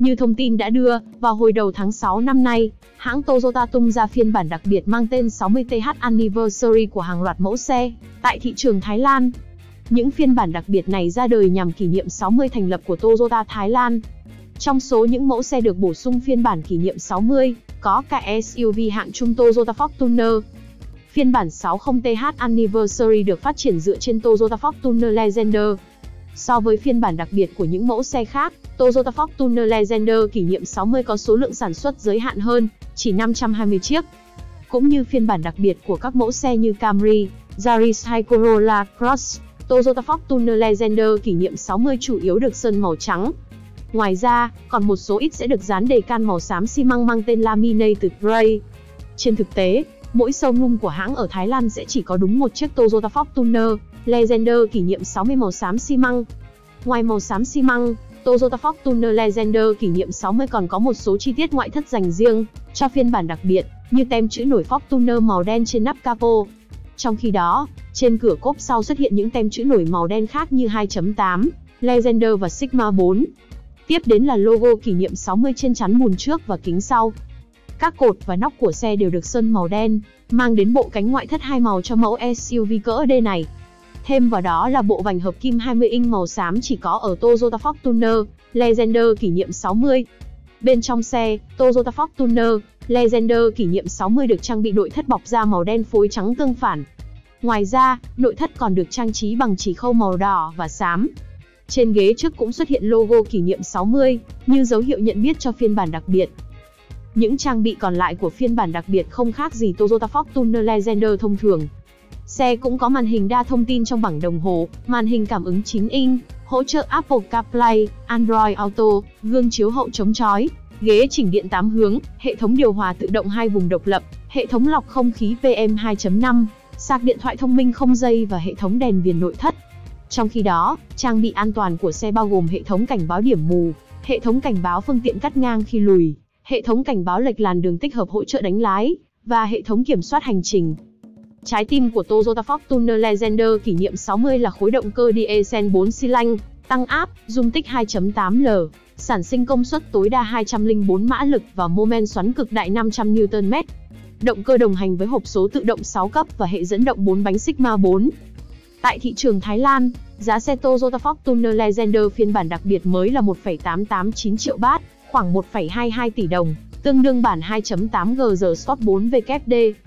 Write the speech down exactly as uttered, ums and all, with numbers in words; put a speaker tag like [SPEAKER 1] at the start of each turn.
[SPEAKER 1] Như thông tin đã đưa, vào hồi đầu tháng sáu năm nay, hãng Toyota tung ra phiên bản đặc biệt mang tên sáu mươi T H Anniversary của hàng loạt mẫu xe tại thị trường Thái Lan. Những phiên bản đặc biệt này ra đời nhằm kỷ niệm sáu mươi thành lập của Toyota Thái Lan. Trong số những mẫu xe được bổ sung phiên bản kỷ niệm sáu mươi, có cả S U V hạng trung Toyota Fortuner. Phiên bản sáu mươi T H Anniversary được phát triển dựa trên Toyota Fortuner Legender. So với phiên bản đặc biệt của những mẫu xe khác, Toyota Fortuner Legender kỷ niệm sáu mươi có số lượng sản xuất giới hạn hơn, chỉ năm trăm hai mươi chiếc. Cũng như phiên bản đặc biệt của các mẫu xe như Camry, Yaris hay Corolla Cross, Toyota Fortuner Legender kỷ niệm sáu mươi chủ yếu được sơn màu trắng. Ngoài ra, còn một số ít sẽ được dán đề can màu xám xi măng mang tên Laminated Grey. Trên thực tế, mỗi showroom của hãng ở Thái Lan sẽ chỉ có đúng một chiếc Toyota Fortuner Legender kỷ niệm sáu mươi màu xám xi măng. Ngoài màu xám xi măng, Toyota Fortuner Legender kỷ niệm sáu mươi còn có một số chi tiết ngoại thất dành riêng cho phiên bản đặc biệt, như tem chữ nổi Fortuner màu đen trên nắp capo. Trong khi đó, trên cửa cốp sau xuất hiện những tem chữ nổi màu đen khác như hai chấm tám, Legender và Sigma bốn. Tiếp đến là logo kỷ niệm sáu mươi trên chắn mùn trước và kính sau. Các cột và nóc của xe đều được sơn màu đen, mang đến bộ cánh ngoại thất hai màu cho mẫu S U V cỡ D này. Thêm vào đó là bộ vành hợp kim hai mươi inch màu xám chỉ có ở Toyota Fortuner Legender kỷ niệm sáu mươi. Bên trong xe, Toyota Fortuner Legender kỷ niệm sáu mươi được trang bị nội thất bọc da màu đen phối trắng tương phản. Ngoài ra, nội thất còn được trang trí bằng chỉ khâu màu đỏ và xám. Trên ghế trước cũng xuất hiện logo kỷ niệm sáu mươi, như dấu hiệu nhận biết cho phiên bản đặc biệt. Những trang bị còn lại của phiên bản đặc biệt không khác gì Toyota Fortuner Legender thông thường. Xe cũng có màn hình đa thông tin trong bảng đồng hồ, màn hình cảm ứng chín inch, hỗ trợ Apple CarPlay, Android Auto, gương chiếu hậu chống chói, ghế chỉnh điện tám hướng, hệ thống điều hòa tự động hai vùng độc lập, hệ thống lọc không khí P M hai chấm năm, sạc điện thoại thông minh không dây và hệ thống đèn viền nội thất. Trong khi đó, trang bị an toàn của xe bao gồm hệ thống cảnh báo điểm mù, hệ thống cảnh báo phương tiện cắt ngang khi lùi, hệ thống cảnh báo lệch làn đường tích hợp hỗ trợ đánh lái, và hệ thống kiểm soát hành trình. Trái tim của Toyota Fortuner Legender kỷ niệm sáu mươi là khối động cơ diesel bốn xi lanh, tăng áp, dung tích hai chấm tám lít, sản sinh công suất tối đa hai trăm lẻ bốn mã lực và mô men xoắn cực đại năm trăm niu tơn mét. Động cơ đồng hành với hộp số tự động sáu cấp và hệ dẫn động bốn bánh Sigma bốn. Tại thị trường Thái Lan, giá xe Toyota Fortuner Legender phiên bản đặc biệt mới là một phẩy tám tám chín triệu baht, khoảng một phẩy hai hai tỷ đồng, tương đương bản hai chấm tám G Z Sport bốn W D.